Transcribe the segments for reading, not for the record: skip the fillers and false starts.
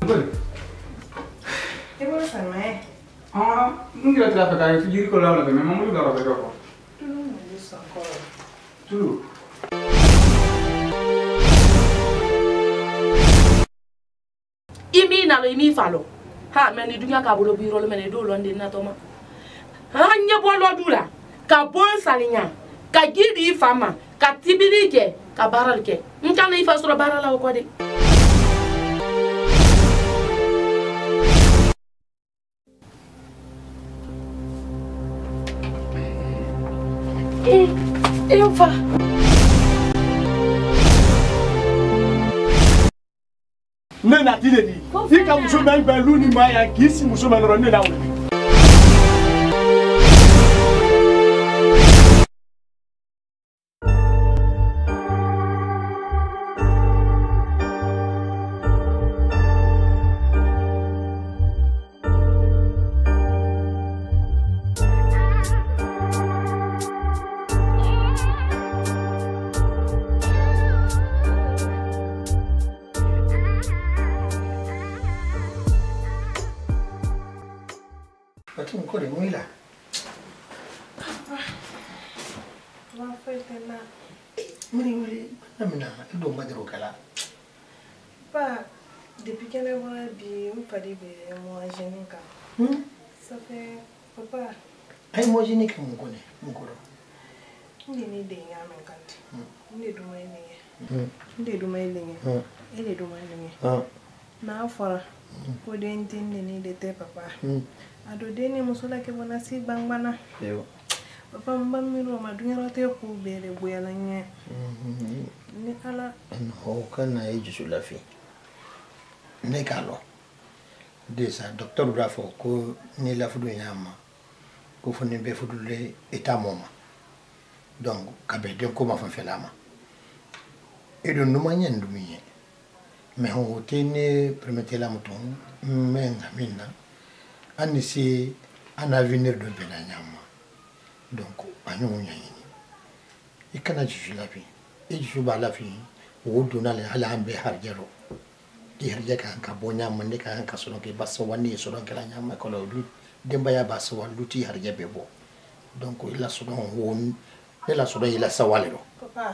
Ngol. Ibu sama. Mungkin ada apa kayak figiri kalau ada, memang lu udah berapa? Dulu bisa kok. Dulu. Imi nalo imi falo. Ha meni dunya ka bolo biro meni do londe na toma. Ha nya bolo dula. Ka bol salinya. Ka gidi fama, ka tibiri ke, ka baral ke. Nkana ifa sura barala ko de. Fa. Nena tiledi. Ika muso men be lu ni maya kisi muso men ro nena wo. Batin ko rin mo ila. Muli, namina, ito madro kala. Pa, depuis qu'elle est venue, bi, on pas dit moi génique. Ça fait papa. Ay mo génique mo ko ne, mo ko. Ni de ya men kanti. Ni do mai ne. Ni do mai ne. Ele do mai ne. Na fora. Ko de ntinde ni de te papa. Ado deni musula ke bona si bangbana. Yo. Papa mbamiro madunya rote ko bere boyala nye. Ni ala No kana eji sulafi. Ne kalo. Desa docteur Brafo ko ni la fudu nyama. Ko foni be fudu le eta moma. Donc kabe de ko ma fa felama. E do numa nyendu miye. Me ho tene permetela muton men amina. Anisi un avenir de Benanyama. Donc, on y a il y a la vie. Et je suis la vie. Ou donner à l'ambe hargero. Il y a un cabonia, mon nec, un casson qui passe one year, so que la yama color, Dembaya basse one luti hargebo. Donc, il a son own, il a son il a sawalero. Papa,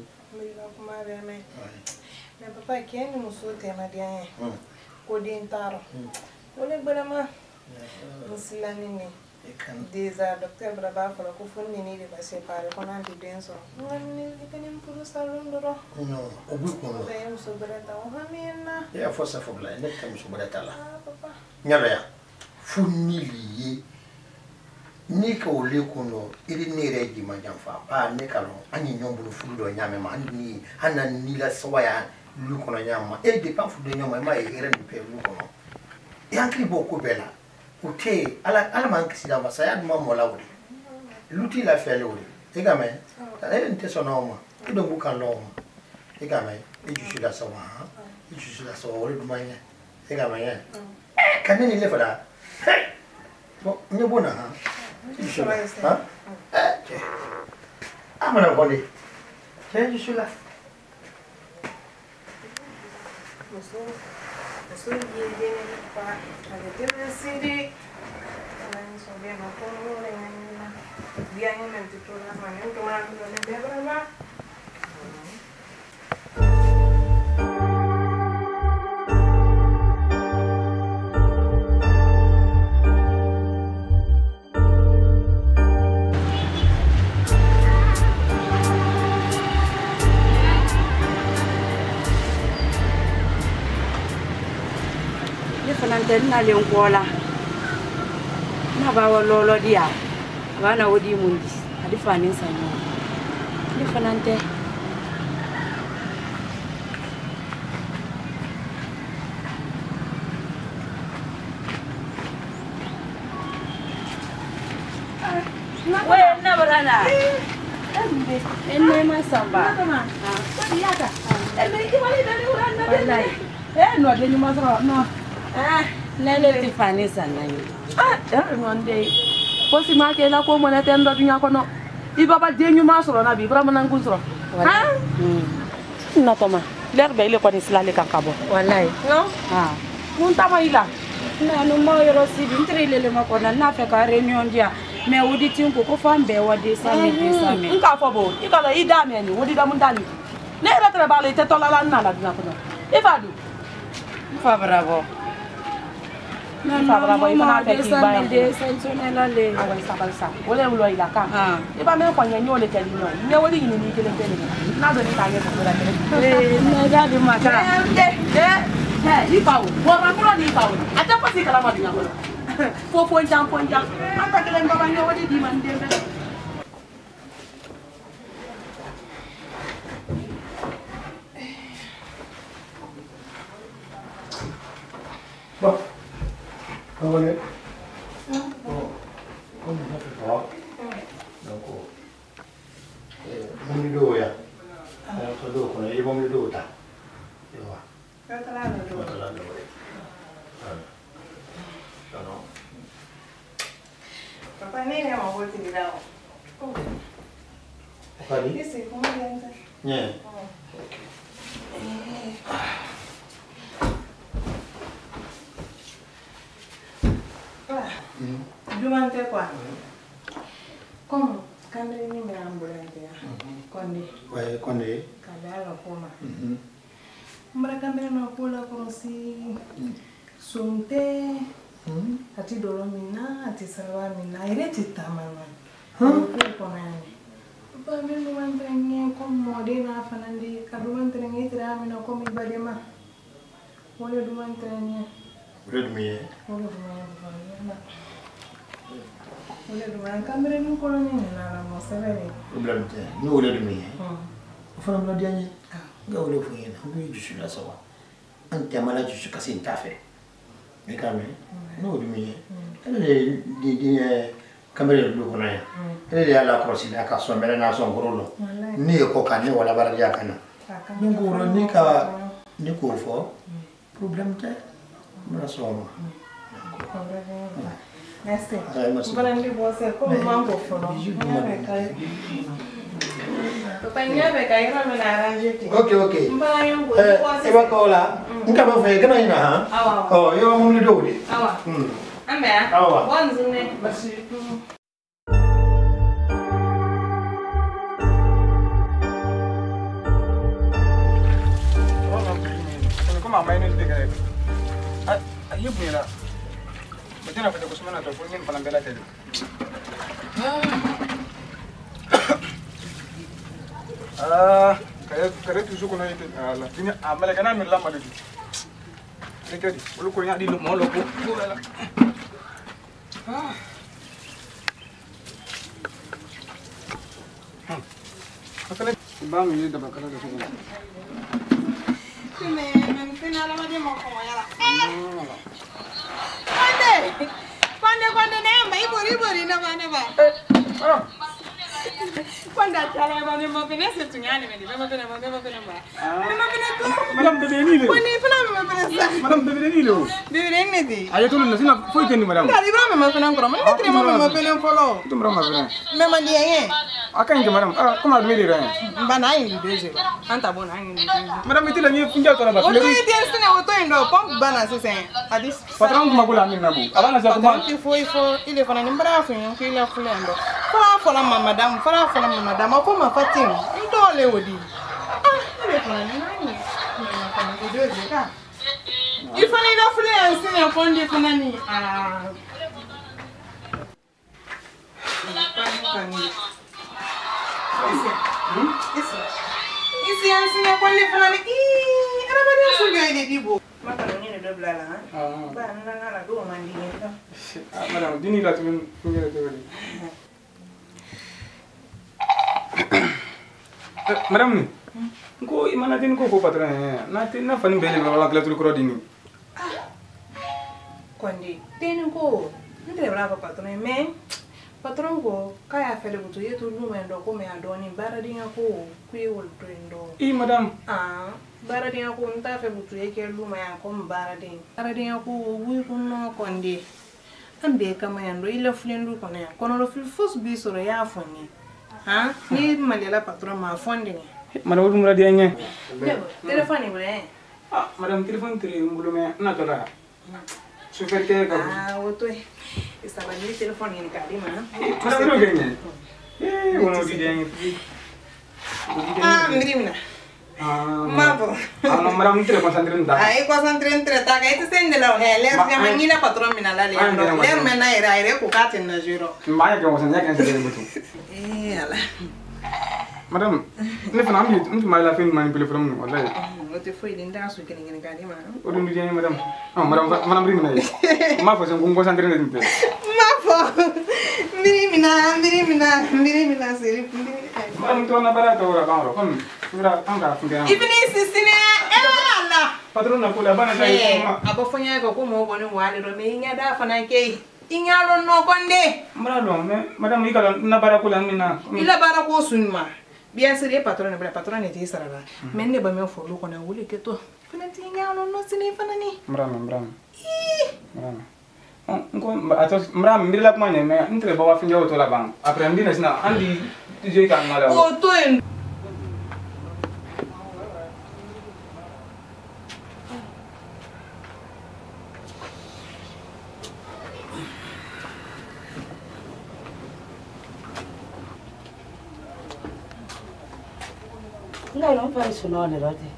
mais papa, qui est nous sauter à Diane. Codin taro. Ole Brama. Musilani déjà docteur Braba fala ko fonni ni de passé par ko nan di denso ngani kanim pour salon doro non obu ko no be muso berata o hamina ya fosa fogla ne tam muso berata la papa nyalo ya funni liye ni ko le ko no iri ne reji ma jamfa pa ne kalo ani nyombulu fulu do nyame ma ni hanan ni la sawaya lu ko no nyama e de pa fulu do nyama ma e ere ni pe lu ko no yankri boko bela Outé, ala manque si dans ça, moi molawri. L'outil la fait l'outil. Et gamin, elle était son homme. Tout de boucan l'homme. Et gamin, et je suis là ça, et je suis là ça, au lieu de manier. Et gamin, quand il est là, bon, il est bon, hein. Je suis là, hein. Ah, mon abonné. Je suis là. So ye pa ale tena siri ana so be ma ko le ngana dia ni nanti to la ma ni to ma ko le be brava na le ngola na ba wa lolo dia bana odi mundi adi fani sanyo ni fanante we na barana enne ma samba yaka enne wali dali urana wallahi no de nyuma no lele ti fani sanani nonde posi ma ke la ko mo na tendo dunya ko no ibaba de nyuma soro na bi brama nan kusro ha na toma ler be ile ko ni sila le kan kabo wallahi no mun tama ila na no ma yoro si bi ntri lele ma ko na fe ka reunion dia me wodi tin ko fa mbe wodi sami nka fo bo ikala ida me ni wodi da mun dani ne ra tra ba le te to la na la dina ko e fa du fa bravo na fa bravo ifana fe ki ba de sensonela le awon sa balsa wole ulo ila ka e ba me ko nya nyole te no ne wodi ni ni kele kele na do ni ta ye ko la kele na ga di maka ifawo bora mura ni ifawo ata pasi kala ma dinga ko ponjang anta kele ngaba nyo wadi di man dembe ba kamu ni kamu nak apa nak mumi do ya so do ko ni mumi do ta yo Catalano. Papá nem é uma oportunidade. Kali? Esse como é? Nya. Durante qua. Como? Quando ele me ambulante ya. Quando? Vai quando? Cada coma. Mereka memang pula kongsi sunte, hati dolomina, hati salwamina, ire cita mana. Kau komani. Apa memang mantrenya komo dena fanandi, kalau mantrenya itu ramai nak komi badema. Boleh dua mantrenya. Boleh dua ya. Boleh dua ya. Boleh dua. Kamera ni koloni ni nara masalah ni. Problem tu. Ni boleh dua ya. Fana boleh dia ni. Enggak boleh punya, aku justru lah sawa. Ante malah justru kasih tafe. Mereka ni, no demi. Di kamera dulu kena ya. Ini dia lah kursi dah kasut mereka nasong kurolo. Ni kau kan ni wala barat dia kan. Nunggu orang ni kau ni kurfo. Problem tu, merasa orang. Neste. Bukan di bawah kau mampu follow. Papanya bekai kan menaranje ti. Okay. Mbayang go. Eba kau lah. Engkau apa faham kena ini ha? Awa. Oh, yo mungkin dulu ni. Awa. Ambe ah. Awa. Bonzu ne. Basi. Como a mãe não tem que aí buena. Mas não pode costumar na tua filha para lamber a tele. Kayak tu suku na itu lah. Ini amal kan ambil lama dulu. Ini kadi, ulu kau yang di lu mau lu kau lah. Apa lagi? Bang ini dah bakal ada suku. Kena lama dia mau kau ya lah. Pande nembak ibu ni nama. Quando c'era mia mamma pensa tu nyani me mama pena mama pena tu Madam bebe ni le. Quando fala mama pena Madam bebe ni le. bebe ni di Ayo tu lu nasi na foi kendi madam. Dali bro mama pena ancora ma non trema mama pena follow Tu mama pena. mama dia ye Akan ke madam. Como a dormir era. bana ini doze anta bona ini Madam itu lagi pinjau tu lah bas. Oto dia sini oto indo pom bana sese adis Patron kuma kula min nabu. Abana sa kuma. Patron foi ile fana ni mbara fu yon kila fulendo fala mama dama ko ma fatin ndole wodi ile fana ni nani fana ni doze ka ifani na fluence ya konde fana ni Isi ansine konde fana ni ara ba dia suyo ile dibo maka ni ne dobla la ba nana do mandi ni ta Madam dini la tu pinjau tu ni. Madam ni. Ko imana tin ko patron na fani bele wala kala tu ko dini. Kondi teni ko ndre brava patron me patron ko kaya fele butu yetu nyuma ndo ko me adoni baradinga ko kuiwol to ndo Madam. baradinga ko nta fe butu yake luma ya ko baradinga ko wi kunno kondi ambe kama yando ile fulendu kono ya kono lo fus bisoro ya foni ni malela patron ma fondi ni Madam udu muradi anya. telefoni bre Madam telefon tiri mbulu me na tola. Super ke ka. Ah, woto e. Estaba ni telefone ni kadi ma. Mana dulu kayaknya. Wono di dia yang Ah, mira. Mapo. Ano maram ntre konsantre nda. Ai concentre entre ta ka ite sende la hele ya mangina patron mina la le. Le mena era ku katin na juro. Mbaya ke konsantre kan sende betul. Ala. Madam, ne fana ambi ntu mai la fin manipule from wallahi. Wote foi linda su kene ngene kadi ma. Odum di dia madam. Ah, madam ring na. Ma fa sen konsantre ne nte. Mapo. Mira mina seri. Madam to na bara to ora kauro. Kon sura anga funga. Ibni sisine ala. Patron na kula bana dai. Abo fonya ko mo bonu wale ro me nya da fana ke. Inyalo no konde. Mralo madam ikala na bara kula mina. Ila bara ko sunma. Bien serie patron ti sarara. Menne ba me fo lu ko na wuli ke to. Fana ti inyalo no sine fana ni. Mralo. Nko atos mram mirila kuma ne me ntre ba wa finja to la bang. Après ndina sina andi tije kan mala. O to en Ngai non fai sono le rote.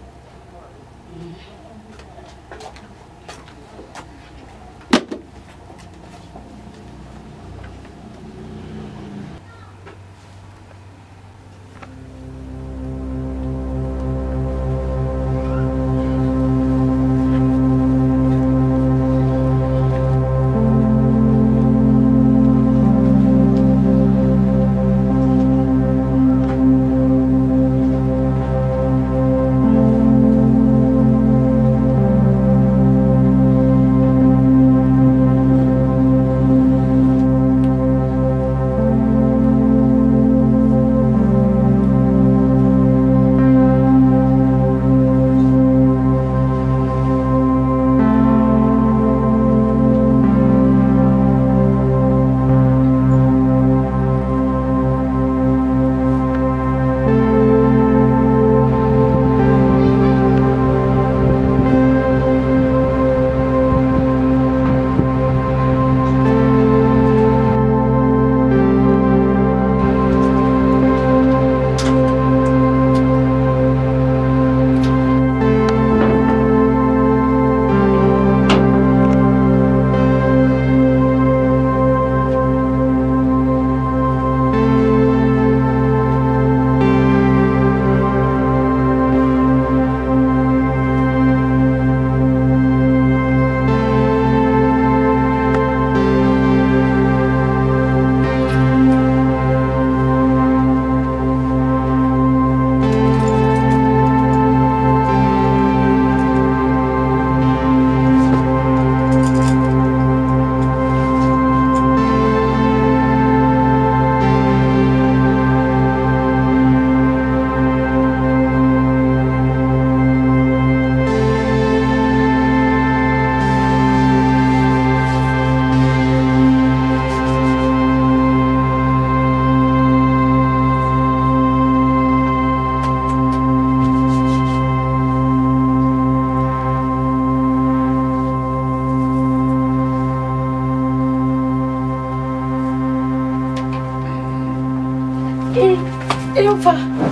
Fa.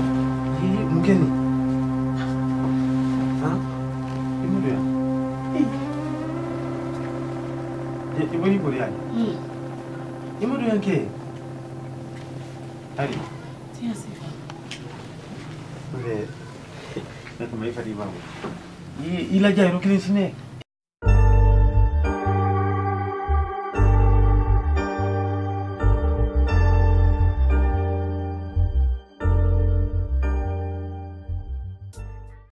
Mgeni. Ibu dia. Ibu ni boleh ani. Ibu dia yang ke? Ali. Tiens, c'est fa. Boleh. Nak mai fadi bang. Ila jai rokin sini.